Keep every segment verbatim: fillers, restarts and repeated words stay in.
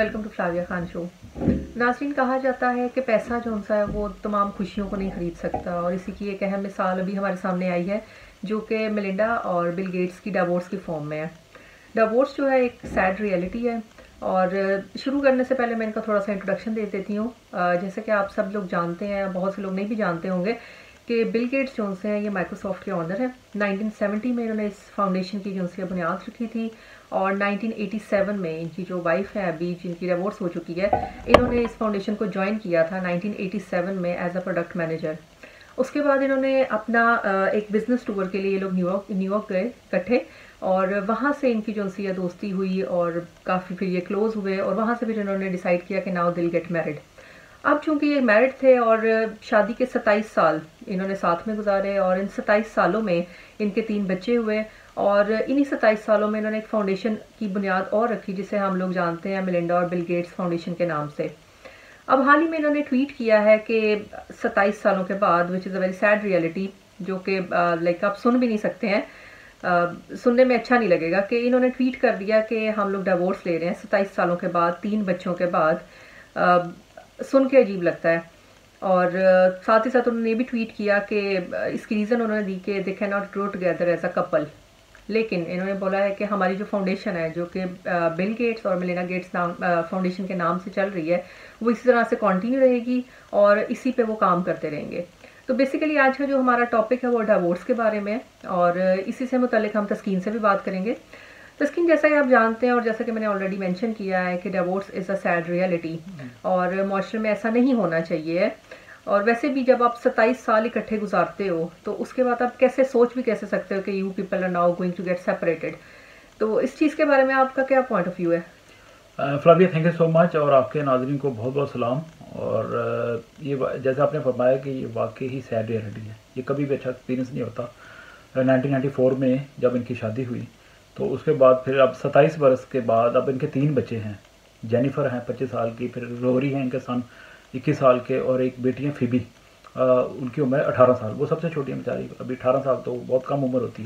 Welcome to Flavia Khan show. नाज़रीन, कहा जाता है कि पैसा जो सा है वो तमाम खुशियों को नहीं ख़रीद सकता, और इसी की एक अहम मिसाल अभी हमारे सामने आई है जो कि मेलिंडा और बिल गेट्स की डिवोर्स की फॉर्म में है। डिवोर्स जो है एक सैड रियलिटी है, और शुरू करने से पहले मैं इनका थोड़ा सा इंट्रोडक्शन दे देती हूँ। जैसे कि आप सब लोग जानते हैं, बहुत से लोग नहीं भी जानते होंगे कि बिल गेट्स जो हैं ये माइक्रोसॉफ्ट के ऑनर हैं। नाइनटीन सेवेंटी में इन्होंने इस फाउंडेशन की जो है बुनियाद रखी थी, और नाइनटीन एटी सेवन में इनकी जो वाइफ है अभी, जिनकी डिवोर्स हो चुकी है, इन्होंने इस फाउंडेशन को ज्वाइन किया था नाइनटीन एटी सेवन में एज अ प्रोडक्ट मैनेजर। उसके बाद इन्होंने अपना एक बिजनेस टूर के लिए ये लोग न्यूयॉर्क न्यूयॉर्क गए इकट्ठे, और वहाँ से इनकी जो सी दोस्ती हुई और काफ़ी फिर ये क्लोज हुए, और वहाँ से फिर इन्होंने डिसाइड किया कि नाउ दिल गेट मैरिड। अब चूंकि ये मैरिड थे और शादी के सत्ताईस साल इन्होंने साथ में गुजारे, और इन सत्ताईस सालों में इनके तीन बच्चे हुए, और इन्हीं सत्ताईस सालों में इन्होंने एक फाउंडेशन की बुनियाद और रखी जिसे हम लोग जानते हैं मेलिंडा और बिल गेट्स फाउंडेशन के नाम से। अब हाल ही में इन्होंने ट्वीट किया है कि सत्ताईस सालों के बाद, which is a very sad reality, जो कि लाइक आप सुन भी नहीं सकते हैं, uh, सुनने में अच्छा नहीं लगेगा, कि इन्होंने ट्वीट कर दिया कि हम लोग डिवोर्स ले रहे हैं सत्ताईस सालों के बाद, तीन बच्चों के बाद। uh, सुन के अजीब लगता है। और uh, साथ ही साथ उन्होंने ये भी ट्वीट किया कि uh, इसकी रीज़न उन्होंने दी कि they cannot grow together as a couple. लेकिन इन्होंने बोला है कि हमारी जो फाउंडेशन है, जो कि बिल गेट्स और मेलिंडा गेट्स नाम फाउंडेशन के नाम से चल रही है, वो इसी तरह से कंटिन्यू रहेगी और इसी पे वो काम करते रहेंगे। तो बेसिकली आज का जो हमारा टॉपिक है वो डिवोर्स के बारे में है, और इसी से मुताल्लिक हम तस्कीन से भी बात करेंगे। तस्कीन, जैसा कि आप जानते हैं और जैसा कि मैंने ऑलरेडी मेंशन किया है कि divorce is a sad reality, और माशरे में ऐसा नहीं होना चाहिए। और वैसे भी जब आप सत्ताईस साल इकट्ठे गुजारते हो तो उसके बाद आप कैसे सोच भी कैसे सकते हो कि you people are now going to get separated. तो इस चीज़ के बारे में आपका क्या पॉइंट ऑफ व्यू है? Flavia, thank you so much, और आपके नाज़रीन को बहुत बहुत सलाम। और ये जैसे आपने फरमाया कि ये वाकई ही सैड रियलिटी है, ये कभी भी अच्छा एक्सपीरियंस नहीं होता। नाइनटीन नाइंटी फोर में जब इनकी शादी हुई तो उसके बाद फिर अब सत्ताईस बरस के बाद अब इनके तीन बच्चे हैं। जेनिफर हैं पच्चीस साल की, फिर रोरी हैं इनके सन इक्कीस साल के, और एक बेटी है फिबी, आ, उनकी उम्र है अठारह साल। वो सबसे छोटी है बेचारी, अभी अठारह साल तो बहुत कम उम्र होती है।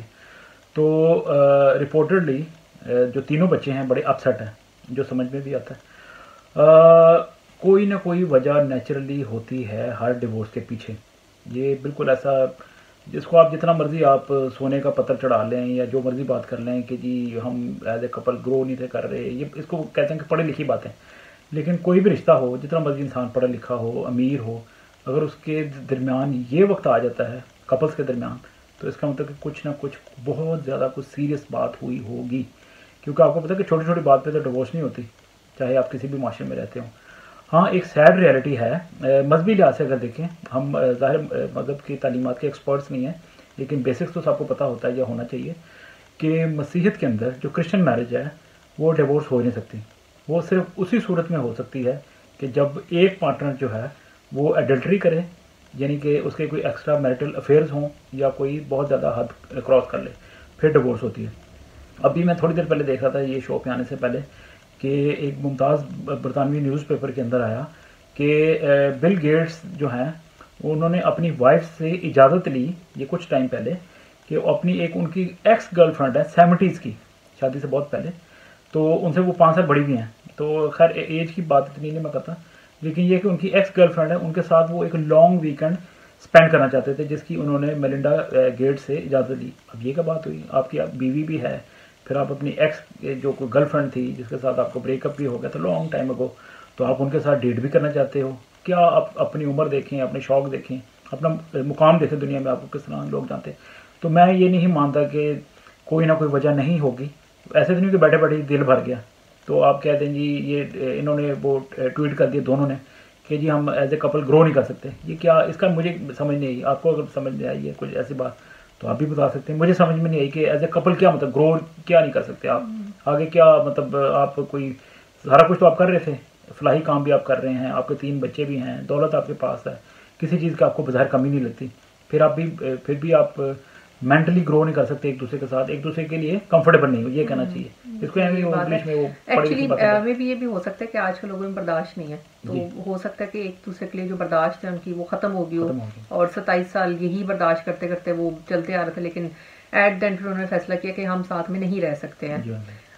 तो रिपोर्टेडली जो तीनों बच्चे हैं बड़े अपसेट हैं, जो समझ में भी आता है। आ, कोई ना कोई वजह नेचुरली होती है हर डिवोर्स के पीछे। ये बिल्कुल ऐसा, जिसको आप जितना मर्जी आप सोने का पत्थर चढ़ा लें या जो मर्जी बात कर लें कि जी हम एज ए कपल ग्रो नहीं थे कर रहे, ये इसको कहते हैं कि पढ़ी लिखी बातें। लेकिन कोई भी रिश्ता हो, जितना मर्जी इंसान पढ़ा लिखा हो, अमीर हो, अगर उसके दरमियान ये वक्त आ जाता है कपल्स के दरमियान, तो इसका मतलब कि कुछ ना कुछ बहुत ज़्यादा कुछ सीरियस बात हुई होगी। क्योंकि आपको पता है कि छोटी छोटी बात पे तो डिवोर्स नहीं होती, चाहे आप किसी भी माशरे में रहते हो। हाँ, एक सैड रियलिटी है। मजहबी लिहाज से अगर देखें, हम ज़ाहिर मज़हब की तालीमात के एक्सपर्ट्स नहीं हैं, लेकिन बेसिक्स तो सबको पता होता है या होना चाहिए कि मसीहत के अंदर जो क्रिश्चियन मैरिज है वो डिवोर्स हो नहीं सकती। वो सिर्फ उसी सूरत में हो सकती है कि जब एक पार्टनर जो है वो एडल्ट्री करे, यानी कि उसके कोई एक्स्ट्रा मैरिटल अफेयर्स हों या कोई बहुत ज़्यादा हद क्रॉस कर ले, फिर डिवोर्स होती है। अभी मैं थोड़ी देर पहले देख रहा था ये शो पे आने से पहले कि एक मुमताज़ बरतानवी न्यूज़पेपर के अंदर आया कि बिल गेट्स जो हैं उन्होंने अपनी वाइफ से इजाज़त ली ये कुछ टाइम पहले कि अपनी एक उनकी एक्स गर्लफ्रेंड है सेवेंटीज़ की, शादी से बहुत पहले, तो उनसे वो पाँच साल बड़ी भी हैं। तो खैर एज की बात इतनी नहीं मैं करता, लेकिन ये कि उनकी एक्स गर्लफ्रेंड है, उनके साथ वो एक लॉन्ग वीकेंड स्पेंड करना चाहते थे, जिसकी उन्होंने मेलिंडा गेट्स से इजाज़त ली। अब ये क्या बात हुई, आपकी बीवी भी है, फिर आप अपनी एक्स जो कोई गर्लफ्रेंड थी जिसके साथ आपको ब्रेकअप भी हो गया था लॉन्ग टाइम अगो, तो आप उनके साथ डेट भी करना चाहते हो। क्या आप अपनी उम्र देखें, अपने शौक़ देखें, अपना मुकाम देखें दुनिया में, आपको किस तरह लोग जानते हैं। तो मैं ये नहीं मानता कि कोई ना कोई वजह नहीं होगी। ऐसे तो नहीं कि बैठे बैठे दिल भर गया तो आप कहते हैं जी ये इन्होंने वो ट्वीट कर दिया दोनों ने कि जी हम एज ए कपल ग्रो नहीं कर सकते। ये क्या, इसका मुझे समझ नहीं आई। आपको अगर समझ में आई है कुछ ऐसी बात तो आप भी बता सकते हैं। मुझे समझ में नहीं आई कि एज ए कपल क्या मतलब ग्रो क्या नहीं कर सकते आप आगे, क्या मतलब आप कोई सारा कुछ तो आप कर रहे थे, फलाही काम भी आप कर रहे हैं, आपके तीन बच्चे भी हैं, दौलत आपके पास है, किसी चीज़ का आपको बाहर कमी नहीं लगती, फिर आप भी फिर भी आप मेंटली ग्रो नहीं कर सकते एक दूसरे के साथ, एक दूसरे के लिए कंफर्टेबल नहीं हो, ये कहना चाहिए इसको। इंग्लिश में वो एक्चुअली में भी ये भी हो सकता है कि आज के लोगों में बर्दाश्त नहीं है, तो हो सकता है कि एक दूसरे के लिए जो बर्दाश्त है उनकी वो खत्म हो गई हो, और सत्ताईस साल यही बर्दाश्त करते करते वो चलते आ रहे थे, लेकिन एट द एंड उन्होंने फैसला किया कि हम साथ में नहीं रह सकते हैं।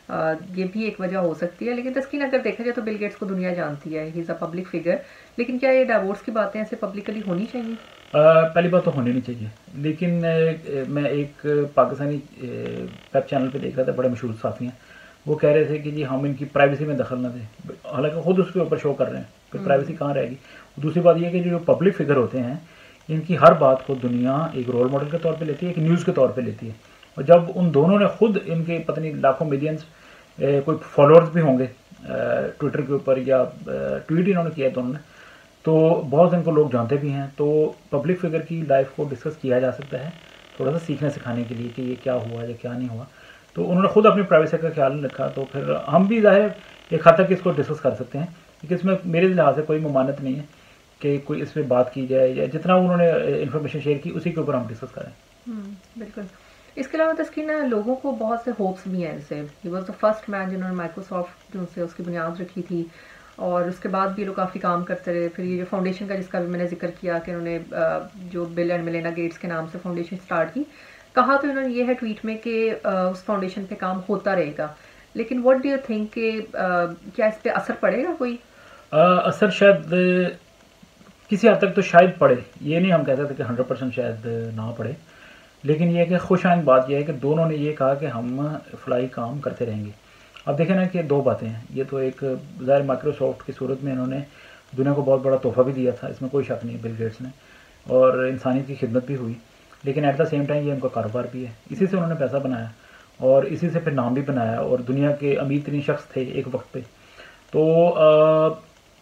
ये भी एक वजह हो सकती है। लेकिन तस्कीन अगर देखा जाए तो बिल गेट्स को दुनिया जानती है, he is a public figure, लेकिन क्या ये डाइवोर्स की बातें ऐसे पब्लिकली होनी चाहिए? Uh, पहली बात तो होनी नहीं चाहिए, लेकिन uh, मैं एक पाकिस्तानी वेब चैनल पे देख रहा था, बड़े मशहूर साथी हैं, वो कह रहे थे कि जी हम इनकी प्राइवेसी में दखल ना दें, हालांकि खुद उसके ऊपर शो कर रहे हैं, फिर प्राइवेसी कहाँ रहेगी। दूसरी बात यह कि जो पब्लिक फिगर होते हैं इनकी हर बात को दुनिया एक रोल मॉडल के तौर पे लेती है, एक न्यूज़ के तौर पे लेती है। और जब उन दोनों ने खुद इनके पता नहीं लाखों मिलियंस कोई फॉलोअर्स भी होंगे ट्विटर के ऊपर या ट्वीट इन्होंने किया दोनों ने, तो बहुत इनको लोग जानते भी हैं, तो पब्लिक फिगर की लाइफ को डिस्कस किया जा सकता है थोड़ा सा सीखने सिखाने के लिए कि ये क्या हुआ या क्या नहीं हुआ। तो उन्होंने खुद अपनी प्राइवेसी का ख्याल रखा, तो फिर हम भी ज़ाहिर एक हद तक इसको डिस्कस कर सकते हैं, क्योंकि इसमें मेरे लिहाज से कोई ममानत नहीं है कि कोई इस पर बात की जाए, या जितना उन्होंने इन्फॉर्मेशन शेयर की उसी के ऊपर हम डिस्कस करें। बिल्कुल। इसके अलावा तस्कीन लोगों को बहुत से होप्स भी हैं इनसे। He was the first man जिन्होंने माइक्रोसॉफ्ट जो से उसकी बुनियाद रखी थी, और उसके बाद भी लोग काफ़ी काम करते रहे। फिर ये जो फाउंडेशन का जिसका भी मैंने जिक्र किया कि उन्होंने जो बिल एंड मेलिंडा गेट्स के नाम से फाउंडेशन स्टार्ट की, कहा तो इन्होंने ये है ट्वीट में कि उस फाउंडेशन पे काम होता रहेगा। लेकिन व्हाट डू यू थिंक कि क्या इस पर असर पड़ेगा? कोई आ, असर शायद किसी हद तक तो शायद पड़े, ये नहीं हम कह सकते कि हंड्रेड परसेंट शायद ना पड़े, लेकिन यह कि खुशाइन बात यह है कि दोनों ने ये कहा कि हम फलाई काम करते रहेंगे। अब देखें ना कि दो बातें हैं, ये तो एक ज़ाहिर माइक्रोसॉफ्ट की सूरत में इन्होंने दुनिया को बहुत बड़ा तोहफा भी दिया था, इसमें कोई शक नहीं बिल गेट्स ने, और इंसानियत की खिदमत भी हुई, लेकिन एट द सेम टाइम ये उनका कारोबार भी है, इसी से उन्होंने पैसा बनाया और इसी से फिर नाम भी बनाया, और दुनिया के अमीर तरीन शख्स थे एक वक्त पे। तो आ,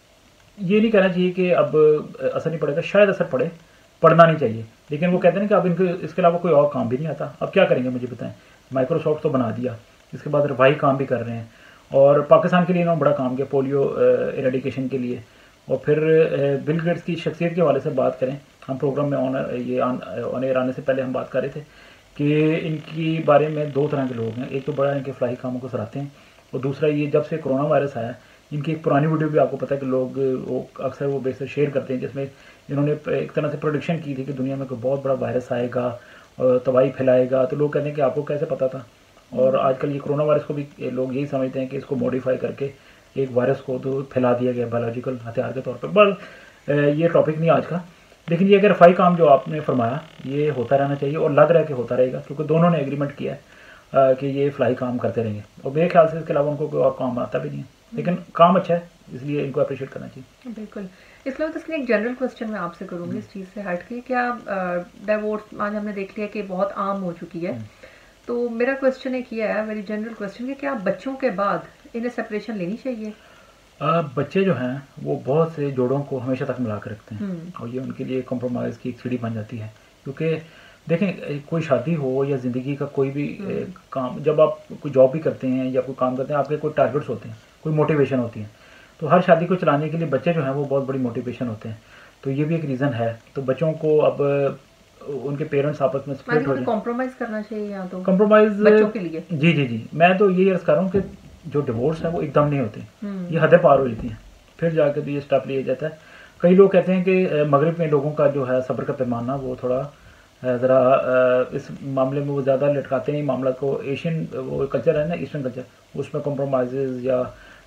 ये नहीं कहना चाहिए कि अब असर नहीं पड़ेगा, शायद असर पड़े, पढ़ना नहीं चाहिए, लेकिन वो कहते हैं कि अब इनको इसके अलावा कोई और काम भी नहीं आता, अब क्या करेंगे मुझे बताएं। माइक्रोसॉफ्ट तो बना दिया, इसके बाद रफाही काम भी कर रहे हैं, और पाकिस्तान के लिए इन्होंने बड़ा काम किया पोलियो इरेडिकेशन के लिए। और फिर बिल गेट्स की शख्सियत के हवाले से बात करें, हम प्रोग्राम में ऑन ये ऑन एयर आने से पहले हम बात कर रहे थे कि इनकी बारे में दो तरह के लोग हैं, एक तो बड़ा इनके फलाही कामों को सराहते हैं, और दूसरा ये जब से कोरोना वायरस आया, इनकी एक पुरानी वीडियो भी आपको पता है कि लोग वो अक्सर वो बेसर शेयर करते हैं, जिसमें इन्होंने एक तरह से प्रोडिक्शन की थी कि दुनिया में कोई बहुत बड़ा वायरस आएगा और तबाही फैलाएगा। तो लोग कहते हैं कि आपको कैसे पता था, और आजकल ये कोरोना वायरस को भी लोग यही समझते हैं कि इसको मॉडिफाई करके एक वायरस को तो फैला दिया गया बायोलॉजिकल हथियार के तौर पर। बस ये टॉपिक नहीं आज का, लेकिन ये अगर रफाई काम जो आपने फरमाया ये होता रहना चाहिए, और लग रहा है कि होता रहेगा, क्योंकि दोनों ने एग्रीमेंट किया है कि ये फलाई काम करते रहेंगे, और मेरे ख्याल से इसके अलावा उनको कोई और काम आता भी नहीं है, लेकिन काम अच्छा है, इसलिए इनको अप्रिशिएट करना चाहिए। बिल्कुल। इसलिए तो एक जनरल क्वेश्चन मैं आपसे करूँगी इस चीज़ से हट के, क्या डाइवोर्स आज हमने देख लिया कि बहुत आम हो चुकी है, तो मेरा क्वेश्चन एक ये है, वेरी जनरल क्वेश्चन, कि क्या बच्चों के बाद इन्हें सेपरेशन लेनी चाहिए? आ, बच्चे जो हैं वो बहुत से जोड़ों को हमेशा तक मिला कर रखते हैं, और ये उनके लिए कॉम्प्रोमाइज़ की एक सीढ़ी बन जाती है। क्योंकि देखें, कोई शादी हो या ज़िंदगी का कोई भी काम, जब आप कोई जॉब भी करते हैं या कोई काम करते हैं, आपके कोई टारगेट्स होते हैं, कोई मोटिवेशन होती है, तो हर शादी को चलाने के लिए बच्चे जो हैं वो बहुत बड़ी मोटिवेशन होते हैं। तो ये भी एक रीज़न है। तो बच्चों को अब उनके पेरेंट्स आपस में स्प्लिट हो जाए, कॉम्प्रोमाइज़ करना चाहिए या तो कॉम्प्रोमाइज़ बच्चों के लिए। जी जी जी मैं तो यही अर्ज़ कर रहा हूँ कि जो डिवोर्स है वो एकदम नहीं होते, ये हदें पार हो जाती हैं, फिर जाकर तो ये स्टेप लिया जाता है। कई लोग कहते हैं कि मगरिब में लोगों का जो है सब्र का पैमाना वो थोड़ा ज़रा इस मामले में वो ज़्यादा लटकाते हैं मामला को। एशियन वो कल्चर है ना, ईस्टर्न कल्चर, उसमें कॉम्प्रोमाइज़ या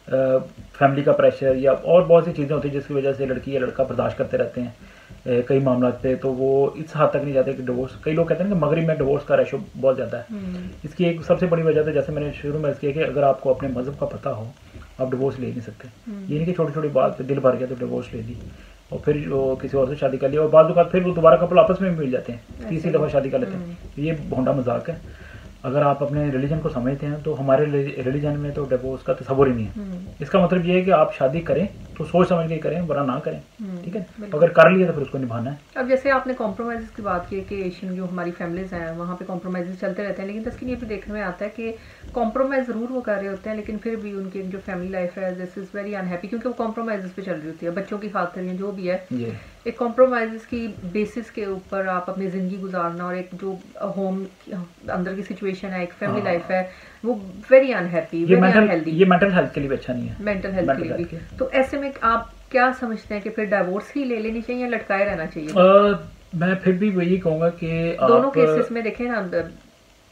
फैमिली का प्रेशर या और बहुत सी चीज़ें होती हैं जिसकी वजह से लड़की या लड़का बर्दाश्त करते रहते हैं कई मामला पे, तो वो इस हद तक नहीं जाते कि डिवोर्स। कई लोग कहते हैं कि मगरिब में डिवोर्स का रेशो बहुत ज़्यादा है। इसकी एक सबसे बड़ी वजह तो जैसे मैंने शुरू में किया कि अगर आपको अपने मज़हब का पता हो, आप डिवोर्स ले नहीं सकते। ये नहीं कि छोटी छोटी बात पे दिल भर गया तो डिवोर्स ले ली और फिर वो किसी और से शादी कर लिया, और बाद बात फिर वो दोबारा कपल आपस में भी मिल जाते हैं, तीसरी दफ़ा शादी कर लेते हैं। ये भोंडा मजाक है। अगर आप अपने रिलीजन को समझते हैं तो हमारे रिलीजन में तो डिवोर्स का तस्वुर ही नहीं है। इसका मतलब ये है कि आप शादी करें तो सोच समझ के करें, वरना ना करें, ठीक है। अगर कर लिया तो फिर उसको निभाना है। अब जैसे आपने कॉम्प्रोमाइज़ की बात की कि एशियन जो हमारी फैमिलीज हैं वहाँ पे कॉम्प्रोमाइज़ चलते रहते हैं, लेकिन तस्कीन ये भी देखने में आता है कि कॉम्प्रोमाइज़ ज़रूर वो कर रहे होते हैं, लेकिन फिर भी उनकी जो फैमिली लाइफ है दिस इज़ वेरी अनहैप्पी, क्योंकि वो कॉम्प्रोमाइज़ पे चल रही होती है बच्चों की खातिर या जो भी है। एक कॉम्प्रोमाइज़ की बेसिस के ऊपर आप अपनी ज़िंदगी गुजारना और एक जो होम अंदर की सिचुएशन है, एक फैमिली लाइफ है, वो वेरी अनहैप्पी, वेरी अनहेल्दी। ये मेंटल हेल्थ के लिए अच्छा नहीं है, मेंटल हेल्थ के लिए भी। तो ऐसे में आप क्या समझते हैं कि फिर डिवोर्स ही ले लेनी चाहिए या लटकाए रहना चाहिए? आ, मैं फिर भी वही कहूँगा कि दोनों केसेस में देखें ना,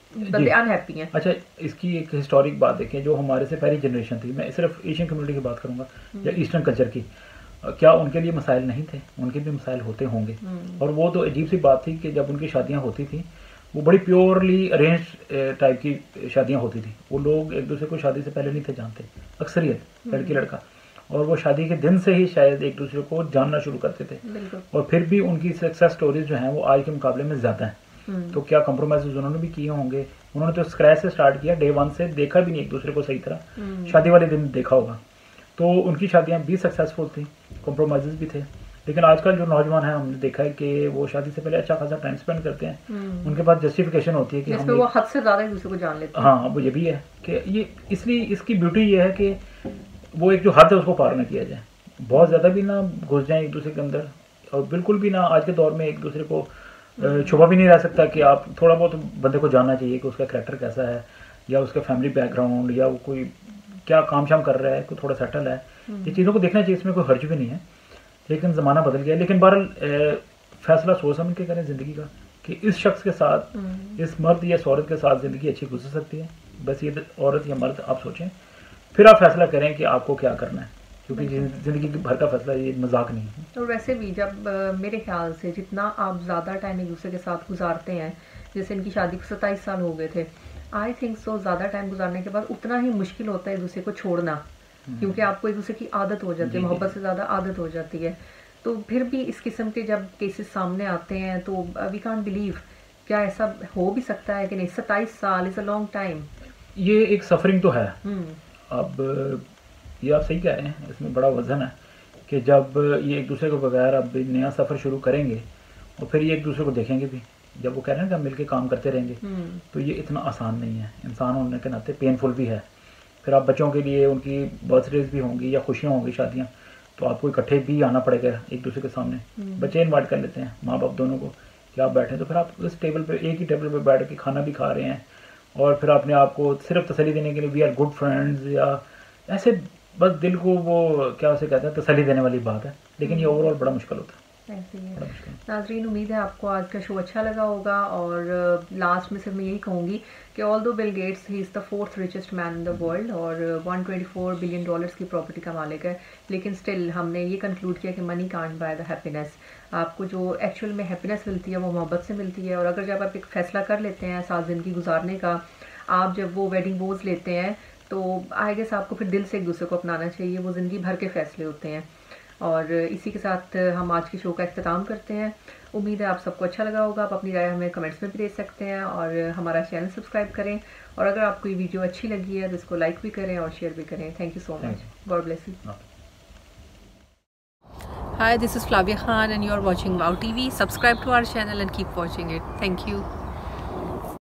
बंदे अनहैप्पी हैं। अच्छा, इसकी एक हिस्टोरिक बात देखें, जो हमारे से पहली जनरेशन थी, मैं सिर्फ एशियन कम्युनिटी की बात करूंगा या ईस्टर्न कल्चर की, क्या उनके लिए मसाइल नहीं थे? उनके भी मसाइल होते होंगे। और वो तो अजीब सी बात थी कि जब उनकी शादियां होती थी वो बड़ी प्योरली अरेंज टाइप की शादियां होती थी। वो लोग एक दूसरे को शादी से पहले नहीं थे जानते, अक्सरियत लड़की लड़का, और वो शादी के दिन से ही शायद एक दूसरे को जानना शुरू करते थे। और फिर भी उनकी सक्सेस स्टोरीज जो हैं वो आज के मुकाबले में ज़्यादा हैं। तो क्या कॉम्प्रोमाइज उन्होंने भी किए होंगे? उन्होंने तो स्क्रैच से स्टार्ट किया, डे वन से देखा भी नहीं एक दूसरे को सही तरह, शादी वाले दिन देखा होगा। तो उनकी शादियां भी सक्सेसफुल थी, कॉम्प्रोमाइज़ भी थे। लेकिन आजकल जो नौजवान हैं, हमने देखा है कि वो शादी से पहले अच्छा खासा टाइम स्पेंड करते हैं। उनके पास जस्टिफिकेशन होती है कि हम वो हद से ज़्यादा एक दूसरे को जान लेते हैं। हाँ, वो ये भी है कि ये इसलिए इसकी ब्यूटी ये है कि वो एक जो हद है उसको पार ना किया जाए, बहुत ज़्यादा भी ना घुस जाए एक दूसरे के अंदर, और बिल्कुल भी ना आज के दौर में एक दूसरे को छुपा भी नहीं रह सकता कि आप थोड़ा बहुत बंदे को जानना चाहिए कि उसका कैरेक्टर कैसा है, या उसका फैमिली बैकग्राउंड, या वो कोई क्या काम शाम कर रहा है, कोई थोड़ा सेटल है। ये चीज़ों को देखना चाहिए, इसमें कोई हर्ज भी नहीं है। लेकिन ज़माना बदल गया। लेकिन बहरहाल फैसला सोच समझ के करें ज़िंदगी का कि इस शख्स के साथ, इस मर्द या इस औरत के साथ ज़िंदगी अच्छी गुजर सकती है। बस ये औरत या मर्द आप सोचें, फिर आप फैसला करें कि आपको क्या करना है, क्योंकि ज़िंदगी भर का फैसला ये मजाक नहीं है। और वैसे भी जब आ, मेरे ख्याल से जितना आप ज़्यादा टाइम एक दूसरे के साथ गुजारते हैं, जैसे इनकी शादी को सत्ताईस साल हो गए थे, आई थिंक सो ज़्यादा टाइम गुजारने के बाद उतना ही मुश्किल होता है एक दूसरे को छोड़ना, क्योंकि आपको एक दूसरे की आदत हो जाती है, मोहब्बत से ज़्यादा आदत हो जाती है। तो फिर भी इस किस्म के जब केसेस सामने आते हैं तो वी कांट बिलीव, क्या ऐसा हो भी सकता है कि नहीं? सत्ताईस साल इज़ अ लॉन्ग टाइम। ये एक सफरिंग तो है। अब ये आप सही कह रहे हैं, इसमें बड़ा वजन है कि जब ये एक दूसरे को बगैर अब नया सफ़र शुरू करेंगे और फिर ये एक दूसरे को देखेंगे भी, जब वो कह रहे हैं कि मिलके काम करते रहेंगे, तो ये इतना आसान नहीं है। इंसान होने के नाते पेनफुल भी है। फिर आप बच्चों के लिए उनकी बर्थडेज भी होंगी या खुशियाँ होंगी, शादियाँ, तो आपको इकट्ठे भी आना पड़ेगा एक दूसरे के सामने। बच्चे इन्वाइट कर लेते हैं माँ बाप दोनों को कि आप बैठें, तो फिर आप उस टेबल पे, एक ही टेबल पे बैठ के खाना भी खा रहे हैं, और फिर अपने आप को सिर्फ तसल्ली देने के लिए वी आर गुड फ्रेंड्स, या ऐसे बस दिल को वो क्या उसे कहते हैं, तसल्ली देने वाली बात है। लेकिन ये ओवरऑल बड़ा मुश्किल होता है। ऐसे ही है। नाज़रीन, उम्मीद है आपको आज का शो अच्छा लगा होगा, और लास्ट में सिर्फ मैं यही कहूँगी कि although Bill Gates he is the fourth richest man in the world और एक सौ चौबीस बिलियन डॉलर्स की प्रॉपर्टी का मालिक है, लेकिन स्टिल हमने ये कंक्लूड किया कि money can't buy the happiness. आपको जो एक्चुअल में हैप्पीनेस मिलती है वो मोहब्बत से मिलती है। और अगर जब आप एक फ़ैसला कर लेते हैं साथ ज़िंदगी गुजारने का, आप जब वो वेडिंग वोज लेते हैं, तो आई गेस आपको फिर दिल से एक दूसरे को अपनाना चाहिए। वो ज़िंदगी भर के फ़ैसले होते हैं। और इसी के साथ हम आज के शो का इख्तिताम करते हैं। उम्मीद है आप सबको अच्छा लगा होगा। आप अपनी राय हमें कमेंट्स में भी दे सकते हैं, और हमारा चैनल सब्सक्राइब करें, और अगर आपको ये वीडियो अच्छी लगी है तो इसको लाइक भी करें और शेयर भी करें। Thank you so much. God bless you. Hi, this is Flavia Khan and you are watching Wow T V. Subscribe to our channel and keep watching it. Thank you.